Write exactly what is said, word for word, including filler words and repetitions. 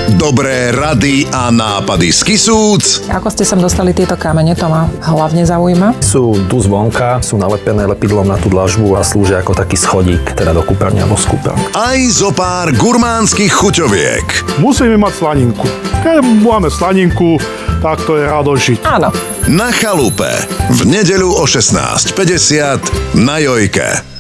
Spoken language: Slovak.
Dobré rady a nápady z Kisúc. Ako ste sem dostali tieto kamene, to ma hlavne zaujíma. Sú tu zvonka, sú nalepené lepidlom na tú dlažbu a slúžia ako taký schodík, teda do kúpeľne alebo z kúpeľne. Aj zo pár gurmánskych chuťoviek. Musíme mať slaninku. Keď máme slaninku, tak to je rado žiť. Áno. Na chalupe. V nedeľu o šestnásť päťdesiat na Jojke.